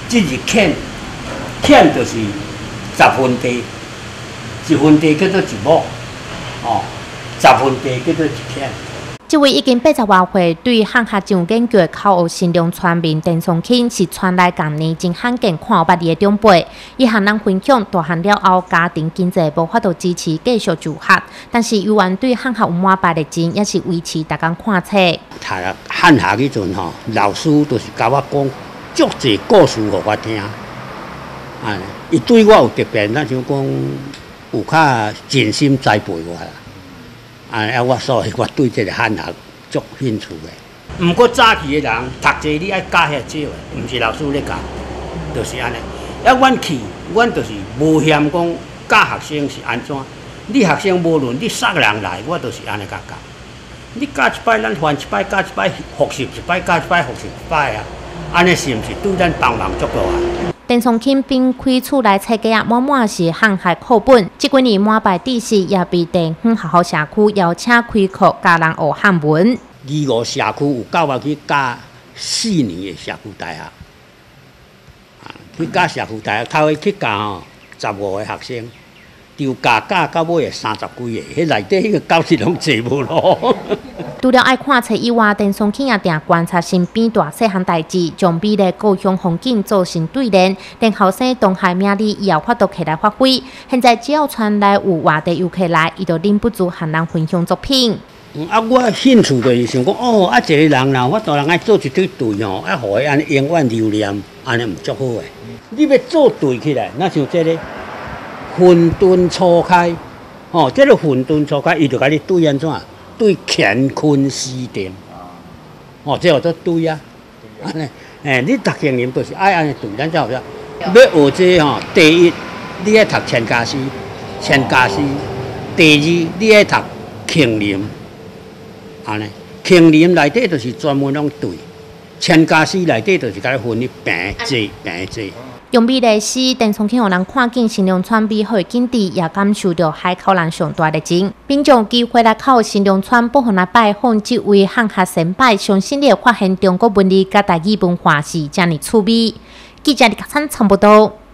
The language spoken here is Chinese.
即日欠就是10分地，1分地叫做1亩，哦，10分地叫做1欠。 这位已经80多岁，对汉下上建局口学新农村民陈松庆是村内近年真罕见看捌的长辈。伊向人分享，大汉了后家庭经济无法度支持继续就学，但是依然对汉下有满百的钱，也是维持逐工看册。 读汉下迄阵吼，老师都是甲我讲足侪故事互我听。伊对我有特别，咱像讲有较尽心栽培我啦。所以我对这个汉学足兴趣的。毋过早期的人读册，你爱教遐少的，毋是老师咧教，就是安尼。阮去，阮就是无嫌讲教学生是安怎。你学生无论你啥人来，我都是安尼教教。你教一摆，咱还一摆；教一摆，复习一摆；教一摆，复习一摆啊。安尼是毋是对咱帮忙足大啊？ 陈松庆并开厝内册架满是汉学课本，这几年满bài知识也被地方学校社区邀请开课教人学汉文。 25社区有教我去教4年的社区大学，去教社区大学，头去教吼15个学生，就教到尾的30几个，迄内底迄个教室拢坐无咯。 除了爱看册以外，陈松庆也定观察身边大细项代志，将美丽故乡风景做成对联，令后生东海名里以后发度起来发挥。现在只要村内有外地游客来，伊就忍不住向人分享作品。 我兴趣就是想讲，一个人啦，我当然爱做一对队吼，互伊安尼永远留念，安尼毋足好诶。你要做队起来，那像这个混沌初开，这个混沌初开，伊就甲你对安怎？对乾坤西定，这叫做对啊。安尼，你读经念就是爱安尼对，咱才好要学这吼，第一，你爱读千家诗，第二，你爱读庆林，安尼，庆林内底就是专门拢对，千家诗内底就是甲你分你平济。 用美丽诗，陈松庆让人看见新农村美好的景致，也感受到海口人上大热情。并将机会来考新农村，不妨来拜访这位汉学先辈，相信你会发现中国文理甲台语文化是这么趣味。记者李克灿传报道。